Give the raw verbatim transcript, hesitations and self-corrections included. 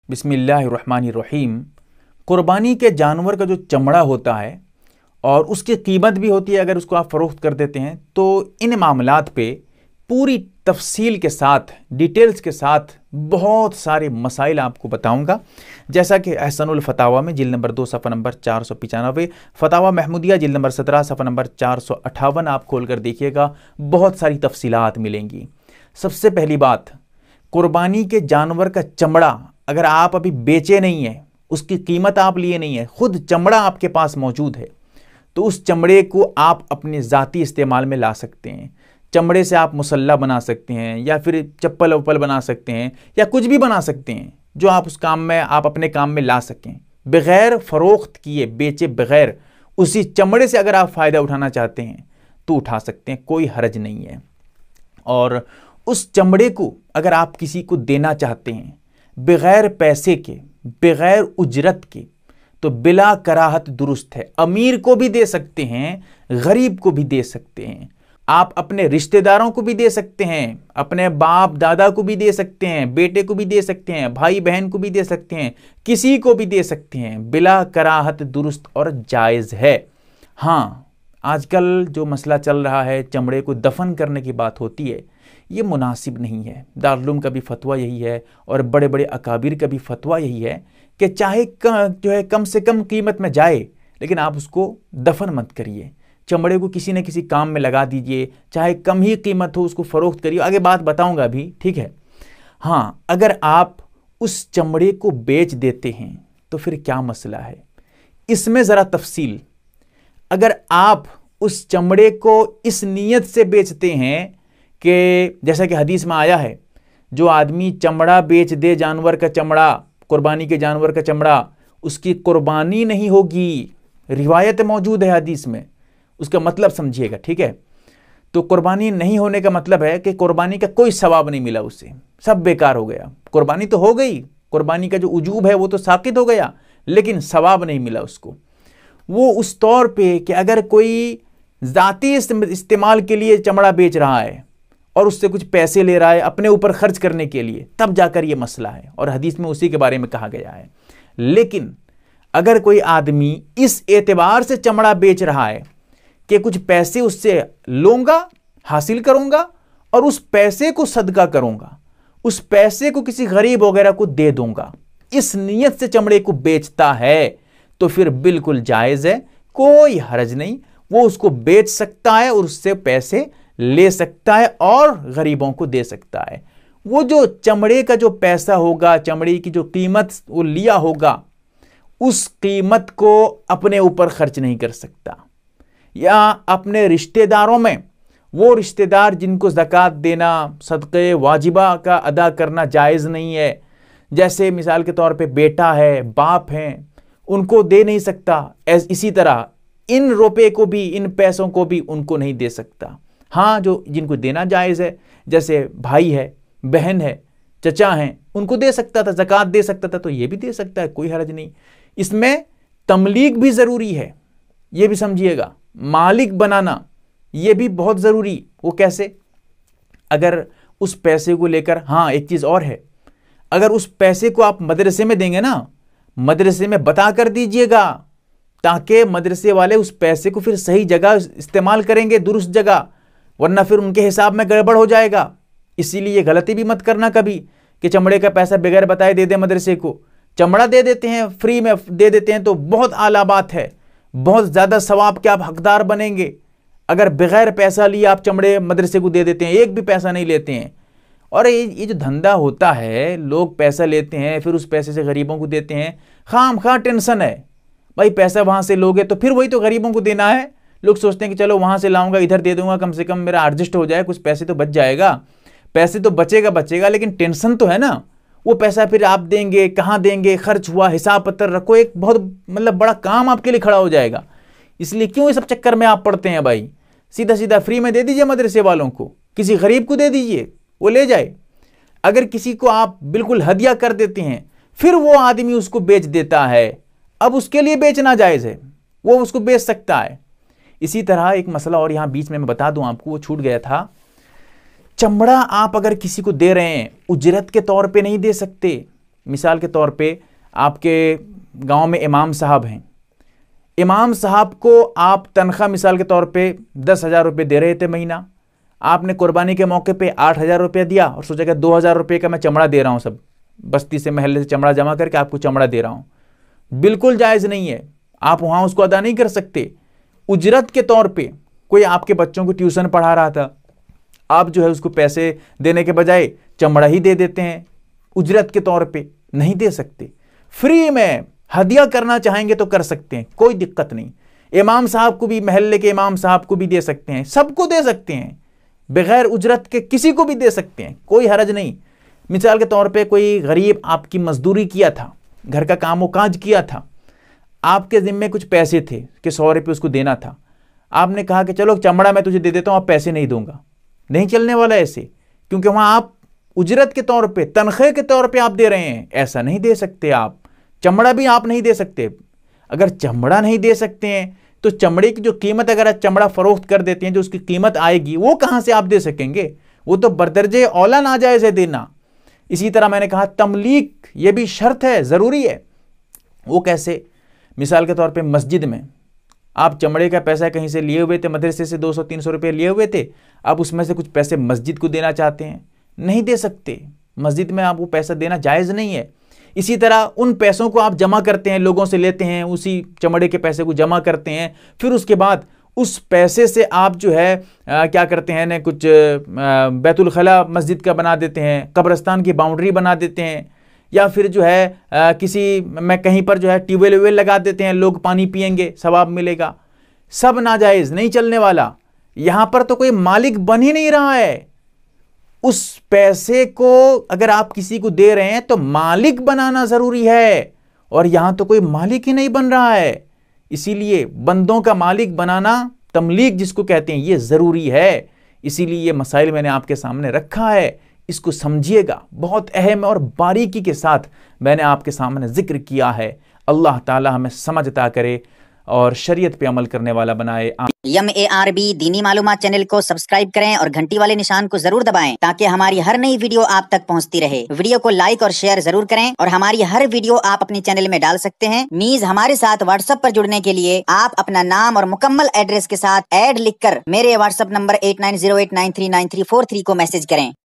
بسم اللہ الرحمن الرحیم۔ قربانی کے جانور کا جو چمڑا ہوتا ہے اور اس کی قیمت بھی ہوتی ہے، اگر اس کو آپ فروخت کر دیتے ہیں تو ان معاملات پہ پوری تفصیل کے ساتھ، ڈیٹیلز کے ساتھ بہت سارے مسائل آپ کو بتاؤں گا، جیسا کہ احسن الفتاویٰ میں جلد نمبر دو صفحہ نمبر چار سو پچانوے، فتاویٰ محمودیہ جلد نمبر سترہ صفحہ نمبر چار سو اٹھاون آپ کھول کر دیکھیے گا، بہت ساری تفصیلات ملیں گی۔ سب سے پہلی بات، قربانی کے جانور کا چمڑا اگر آپ ابھی بیچے نہیں ہیں، اس کی قیمت آپ لیے نہیں ہے، خود چمڑا آپ کے پاس موجود ہے، تو اس چمڑے کو آپ اپنے ذاتی استعمال میں لا سکتے ہیں۔ چمڑے سے آپ مسلح بنا سکتے ہیں، یا پھر چپل وپل بنا سکتے ہیں، یا کچھ بھی بنا سکتے ہیں جو آپ اس کام میں آپ اپنے کام میں لا سکیں، بغیر فروخت کیے، بیچے بغیر اسی چمڑے سے اگر آپ فائدہ اٹھانا چاہتے ہیں تو اٹھا سکتے ہیں، کوئی حرج نہیں ہے۔ اور اس چمڑے کو اگر آپ کسی کو دینا چاہتے ہیں بغیر پیسے کے، بغیر اجرت کے، تو بلا کراہت درست ہے۔ امیر کو بھی دے سکتے ہیں، غریب کو بھی دے سکتے ہیں، آپ اپنے رشتہ داروں کو بھی دے سکتے ہیں، اپنے باپ دادا کو بھی دے سکتے ہیں، بیٹے کو بھی دے سکتے ہیں، بھائی بہن کو بھی دے سکتے ہیں، کسی کو بھی دے سکتے ہیں، بلا کراہت درست اور جائز ہے۔ ہاں، آج کل جو مسئلہ چل رہا ہے، چمڑے کو دفن کرنے کی بات ہوتی ہے، یہ مناسب نہیں ہے۔ دارالعلوم کا بھی فتویٰ یہی ہے اور بڑے بڑے اکابر کا بھی فتویٰ یہی ہے کہ چاہے جو ہے کم سے کم قیمت میں جائے، لیکن آپ اس کو دفن مت کریے۔ چمڑے کو کسی نہ کسی کام میں لگا دیجئے، چاہے کم ہی قیمت ہو، اس کو فروخت کریے، آگے بات بتاؤں گا بھی، ٹھیک ہے۔ ہاں، اگر آپ اس چمڑے کو بیچ دیتے ہیں تو پھر کیا مسئلہ ہے؟ اس میں ذرا تفصیل۔ اگر آپ اس چمڑے کو اس نیت سے بیچتے ہیں کہ جیسا کہ حدیث میں آیا ہے، جو آدمی چمڑا بیچ دے، جانور کا چمڑا، قربانی کے جانور کا چمڑا، اس کی قربانی نہیں ہوگی، روایت موجود ہے حدیث میں، اس کا مطلب سمجھیے گا، ٹھیک ہے۔ تو قربانی نہیں ہونے کا مطلب ہے کہ قربانی کا کوئی ثواب نہیں ملا، اسے سب بیکار ہو گیا۔ قربانی تو ہو گئی، قربانی کا جو وجوب ہے وہ تو ساقط ہو گیا، لیکن ثواب نہیں ملا اس کو۔ وہ اس طور پہ کہ اگر کوئی ذاتی استعمال کے لیے چمڑا بیچ رہا ہے اور اس سے کچھ پیسے لے رہا ہے اپنے اوپر خرچ کرنے کے لیے، تب جا کر یہ مسئلہ ہے، اور حدیث میں اسی کے بارے میں کہا گیا ہے۔ لیکن اگر کوئی آدمی اس اعتبار سے چمڑا بیچ رہا ہے کہ کچھ پیسے اس سے لوں گا، حاصل کروں گا، اور اس پیسے کو صدقہ کروں گا، اس پیسے کو کسی غریب وغیرہ کو دے دوں گا، اس نیت سے چمڑے کو بیچتا ہے تو پھر بالکل جائز ہے، کوئی حرج نہیں، وہ اس کو بیچ سکتا ہے اور اس سے پیسے لے سکتا ہے اور غریبوں کو دے سکتا ہے۔ وہ جو چمڑے کا جو پیسہ ہوگا، چمڑے کی جو قیمت وہ لیا ہوگا، اس قیمت کو اپنے اوپر خرچ نہیں کر سکتا، یا اپنے رشتہ داروں میں، وہ رشتہ دار جن کو زکوٰۃ دینا، صدقے واجبہ کا ادا کرنا جائز نہیں ہے، جیسے مثال کے طور پہ بیٹا ہے، باپ ہیں، ان کو دے نہیں سکتا، اسی طرح ان روپے کو بھی، ان پیسوں کو بھی ان کو نہیں دے سکتا۔ ہاں، جو جن کو دینا جائز ہے، جیسے بھائی ہے، بہن ہے، چچا ہیں، ان کو دے سکتا تھا، زکوٰۃ دے سکتا تھا، تو یہ بھی دے سکتا ہے، کوئی حرج نہیں۔ اس میں تملیک بھی ضروری ہے، یہ بھی سمجھیے گا، مالک بنانا یہ بھی بہت ضروری۔ وہ کیسے؟ اگر اس پیسے کو لے کر، ہاں ایک چیز اور ہے، اگر اس پیسے کو آپ مدرسے میں دیں گے نا، مدرسے میں بتا کر دیجئے گا، تاکہ مدرسے والے اس پیسے کو پھر صحیح جگہ استعمال کریں گے، درست جگہ، ورنہ پھر ان کے حساب میں گڑبڑ ہو جائے گا۔ اسی لیے یہ غلطی بھی مت کرنا کبھی کہ چمڑے کا پیسہ بغیر بتائے دے دیں مدرسے کو۔ چمڑا دے دیتے ہیں، فری میں دے دیتے ہیں تو بہت اعلیٰ بات ہے، بہت زیادہ ثواب کے آپ حقدار بنیں گے۔ اگر بغیر پیسہ لیے آپ چمڑے مدرسے کو دے دیتے ہیں، ایک بھی پیسہ نہیں لیتے ہیں، اور یہ جو دھندا ہوتا ہے، لوگ پیسہ لیتے ہیں پھر اس پیسے سے غریبوں کو دیتے ہیں، خام خواہ ٹینشن ہے بھائی، پیسہ وہاں سے لوگے تو پھر وہی تو غریبوں کو دینا ہے۔ لوگ سوچتے ہیں کہ چلو وہاں سے لاؤں گا، ادھر دے دوں گا، کم سے کم میرا ایڈجسٹ ہو جائے، کچھ پیسے تو بچ جائے گا، پیسے تو بچے گا بچے گا لیکن ٹینشن تو ہے نا۔ وہ پیسہ پھر آپ دیں گے، کہاں دیں گے، خرچ ہوا، حساب پتر رکھو، ایک بہت مطلب بڑا کام آپ کے لیے کھڑا ہو جائے گا۔ اس لیے کیوں یہ سب چکر میں آپ پڑتے ہیں بھائی؟ سیدھا سیدھا فری میں دے دیجئے مدرسے والوں کو، کسی غریب کو دے دیجئے، وہ لے جائے۔ اگر کسی کو آپ بالکل ہدیہ کر دیتے ہیں، پھر وہ آدمی اس کو بیچ دیتا ہے، اب اس کے لیے بیچنا جائز ہے، وہ اس کو بیچ سکتا ہے۔ اسی طرح ایک مسئلہ اور یہاں بیچ میں میں بتا دوں آپ کو، وہ چھوٹ گیا تھا، چمڑا آپ اگر کسی کو دے رہے ہیں، اجرت کے طور پہ نہیں دے سکتے، مثال کے طور پہ آپ کے گاؤں میں امام صاحب ہیں، امام صاحب کو آپ تنخواہ مثال کے طور پہ دس ہزار روپے دے رہے تھے مہینہ، آپ نے قربانی کے موقع پہ آٹھ ہزار روپے دیا اور سوچا کہ دو ہزار روپے کا میں چمڑا دے رہا ہوں، سب بستی سے محلے سے چمڑا جمع کر کے آپ کو چمڑا دے رہا ہوں. بالکل جائز نہیں ہے، آپ وہاں اس کو ادا نہیں کر سکتے. اجرت کے طور پہ کوئی آپ کے بچوں کو ٹیوشن پڑھا رہا تھا، آپ جو ہے اس کو پیسے دینے کے بجائے چمڑا ہی دے دیتے ہیں. اجرت کے طور پہ نہیں دے سکتے، فری میں ہدیہ کرنا چاہیں گے تو کر سکتے ہیں، کوئی دقت نہیں. امام صاحب کو بھی، محلے کے امام صاحب کو بھی دے سکتے ہیں، سب کو دے سکتے ہیں، بغیر اجرت کے کسی کو بھی دے سکتے ہیں، کوئی حرج نہیں. مثال کے طور پہ کوئی غریب آپ کی مزدوری کیا تھا، گھر کا کام و کاج کیا تھا، آپ کے ذمے کچھ پیسے تھے کہ سو روپے اس کو دینا تھا، آپ نے کہا کہ چلو چمڑا میں تجھے دے دیتا ہوں، آپ پیسے نہیں دوں گا. نہیں چلنے والا ایسے، کیونکہ وہاں آپ اجرت کے طور پہ، تنخواہ کے طور پہ آپ دے رہے ہیں، ایسا نہیں دے سکتے. آپ چمڑا بھی آپ نہیں دے سکتے. اگر چمڑا نہیں دے سکتے ہیں تو چمڑے کی جو قیمت، اگر آپ چمڑا فروخت کر دیتے ہیں، جو اس کی قیمت آئے گی وہ کہاں سے آپ دے سکیں گے؟ وہ تو بردرجہ اولا ناجائز ہے دینا. اسی طرح میں نے کہا تملیک، یہ بھی شرط ہے، ضروری ہے. وہ کیسے؟ مثال کے طور پہ مسجد میں آپ چمڑے کا پیسہ کہیں سے لیے ہوئے تھے، مدرسے سے دو سو تین سو روپے لیے ہوئے تھے، آپ اس میں سے کچھ پیسے مسجد کو دینا چاہتے ہیں، نہیں دے سکتے. مسجد میں آپ کو پیسہ دینا جائز نہیں ہے. اسی طرح ان پیسوں کو آپ جمع کرتے ہیں، لوگوں سے لیتے ہیں، اسی چمڑے کے پیسے کو جمع کرتے ہیں، پھر اس کے بعد اس پیسے سے آپ جو ہے کیا کرتے ہیں نا، کچھ بیت الخلا مسجد کا بنا دیتے ہیں، قبرستان کی باؤنڈری بنا دیتے ہیں، یا پھر جو ہے کسی میں کہیں پر جو ہے ٹیوب ویل ویل لگا دیتے ہیں، لوگ پانی پئیں گے، ثواب ملے گا. سب ناجائز، نہیں چلنے والا. یہاں پر تو کوئی مالک بن ہی نہیں رہا ہے. اس پیسے کو اگر آپ کسی کو دے رہے ہیں تو مالک بنانا ضروری ہے، اور یہاں تو کوئی مالک ہی نہیں بن رہا ہے. اسی لیے بندوں کا مالک بنانا، تملیک جس کو کہتے ہیں، یہ ضروری ہے. اسی لیے یہ مسائل میں نے آپ کے سامنے رکھا ہے، اس کو سمجھیے گا. بہت اہم اور باریکی کے ساتھ میں نے آپ کے سامنے ذکر کیا ہے. اللہ تعالی ہمیں سمجھ عطا کرے اور شریعت پہ عمل کرنے والا بنائے. یم اے آر بی دینی معلومات چینل کو سبسکرائب کریں اور گھنٹی والے نشان کو ضرور دبائیں تاکہ ہماری ہر نئی ویڈیو آپ تک پہنچتی رہے. ویڈیو کو لائک اور شیئر ضرور کریں، اور ہماری ہر ویڈیو آپ اپنے چینل میں ڈال سکتے ہیں. نیز ہمارے ساتھ واٹس ایپ پر جڑنے کے لیے آپ اپنا نام اور مکمل ایڈریس کے ساتھ ایڈ لکھ کر میرے WhatsApp number eight nine zero eight nine three nine three four three کو میسج کریں.